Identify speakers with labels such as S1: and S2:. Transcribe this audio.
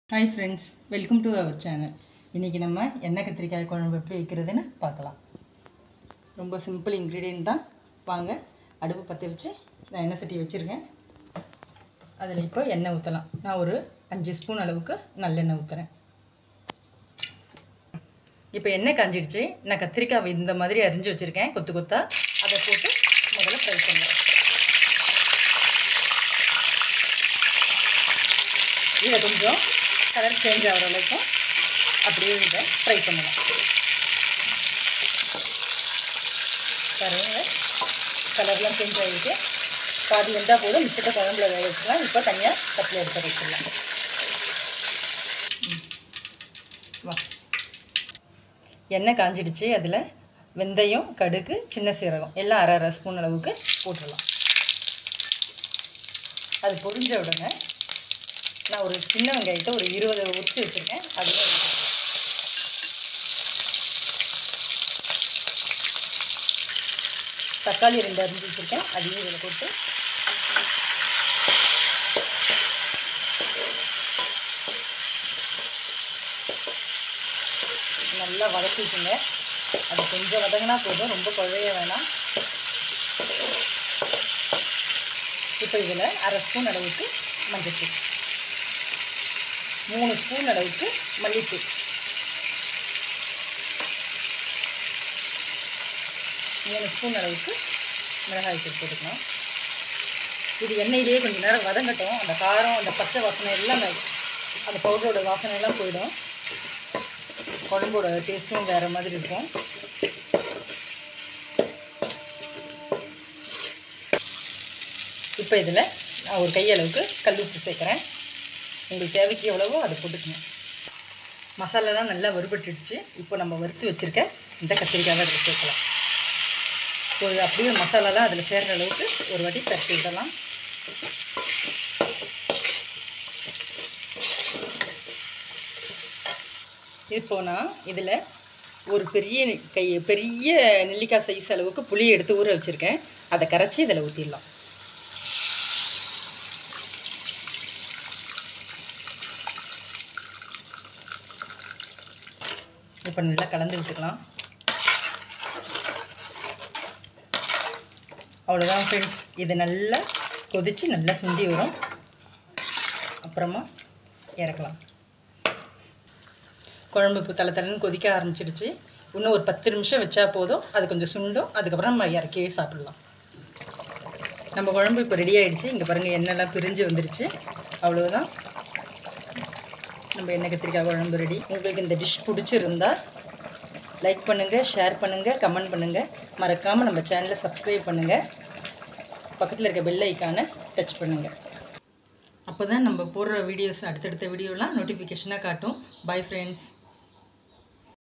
S1: Hi friends, welcome to our channel. இன்னைக்கு நம்ம எண்ணெய் கத்திரிக்காய் குழம்பு எப்படி வைக்கிறதுன்னு பார்க்கலாம். ரொம்ப சிம்பிள் இன்கிரிடியன்ட் தான். வாங்க அடுப்பு பற்ற வச்சு நான் எண்ணெய் சட்டி வச்சிருக்கேன். அதில் இப்போ எண்ணெய் ஊற்றலாம். நான் ஒரு 5 ஸ்பூன் அளவுக்கு நல்லெண்ணெய் ஊற்றுறேன். இப்போ எண்ணெய் காஞ்சிடுச்சு. நான் கத்திரிக்காய் இந்த மாதிரி அரிஞ்சு வச்சுருக்கேன் கொத்து கொத்தா. அதை போட்டு முதல்ல ஃப்ரை பண்ணலாம். இதை கொஞ்சம் கலர் சேஞ்ச் ஆகிற வரைக்கும் அப்படியே இதை ஃப்ரை பண்ணலாம். பாருங்க, கலர்லாம் சேஞ்ச் ஆகிருக்கு. பாதி வெந்தால் போதும், மிச்சத்தை குழம்புல வேக வச்சுக்கலாம். இப்போ தனியாக தட்டில் எடுத்து வச்சிடலாம். வா, எண்ணெய் காஞ்சிடுச்சு. அதில் வெந்தயம், கடுகு, சின்ன சீரகம் எல்லாம் அரை ஸ்பூன் அளவுக்கு போட்டுடலாம். அது பொரிஞ்ச உடனே நான் ஒரு சின்ன வெங்காயத்தை ஒரு 20 உரிச்சு வச்சுருக்கேன். அதுவும் தக்காளி 2 அரிஞ்சு வச்சுருக்கேன். அதையும் இதில் போட்டு நல்லா வதக்கிட்டுங்க. அது கொஞ்சம் வதங்கினா போதும், ரொம்ப குழைய வேணாம். இப்போ இதில் அரை ஸ்பூன் அளவுக்கு மஞ்சள், 3 ஸ்பூன் அளவுக்கு மல்லித்தூள், 3 ஸ்பூன் அளவுக்கு மிளகாய் தூள் போட்டுக்கணும். இது எண்ணெயிலேயே கொஞ்சம் நேரம் வதங்கட்டும். அந்த காரம், அந்த பச்சை வாசனை எல்லாம், அந்த பவுடரோட வாசனை எல்லாம் போயிடும். குழம்போட டேஸ்ட்டும் வேறு மாதிரி இருக்கும். இப்போ இதில் நான் ஒரு கையளவுக்கு கல் உப்பு சேர்க்குறேன். உங்களுக்கு தேவைக்கு எவ்வளவோ அதை போட்டுக்கணும். மசாலாலாம் நல்லா வறுபட்டுடுச்சு. இப்போ நம்ம வறுத்து வச்சுருக்க இந்த கத்திரிக்காய் அதில் சேர்க்கலாம். ஒரு அப்படியே மசாலாலாம் அதில் சேர்கிற அளவுக்கு ஒரு வாட்டி தட்டி விடலாம். இப்போ நான் இதில் ஒரு பெரிய நெல்லிக்காய் சைஸ் அளவுக்கு புளி எடுத்து ஊற வச்சுருக்கேன். அதை கரைச்சி இதில் ஊற்றிடலாம். இப்போ நல்லா கலந்து விட்டுக்கலாம். அவ்வளோதான் ஃப்ரெண்ட்ஸ். இது நல்லா கொதித்து நல்லா சுண்டி வரும். அப்புறமா இறக்கலாம். குழம்பு இப்போ தலை கொதிக்க ஆரம்பிச்சிடுச்சு. இன்னும் ஒரு 10 நிமிஷம் வச்சா போதும். அது கொஞ்சம் சுண்டும். அதுக்கப்புறம் நம்ம இறக்கியே சாப்பிடலாம். நம்ம குழம்பு இப்போ ரெடி ஆகிடுச்சு. இங்கே பாருங்கள், எண்ணெய்லாம் பிரிஞ்சு வந்துடுச்சு. அவ்வளோதான், நம்ம எண்ணெய் கத்திரிக்காய் குழம்பு ரெடி. உங்களுக்கு இந்த டிஷ் பிடிச்சிருந்தால் லைக் பண்ணுங்கள், ஷேர் பண்ணுங்கள், கமெண்ட் பண்ணுங்கள். மறக்காமல் நம்ம சேனலை சப்ஸ்கிரைப் பண்ணுங்கள். பக்கத்தில் இருக்க பெல் ஐக்கானை டச் பண்ணுங்கள். அப்போ தான் நம்ம போடுற வீடியோஸ், அடுத்தடுத்த வீடியோலாம் நோட்டிஃபிகேஷனாக காட்டும். Bye friends.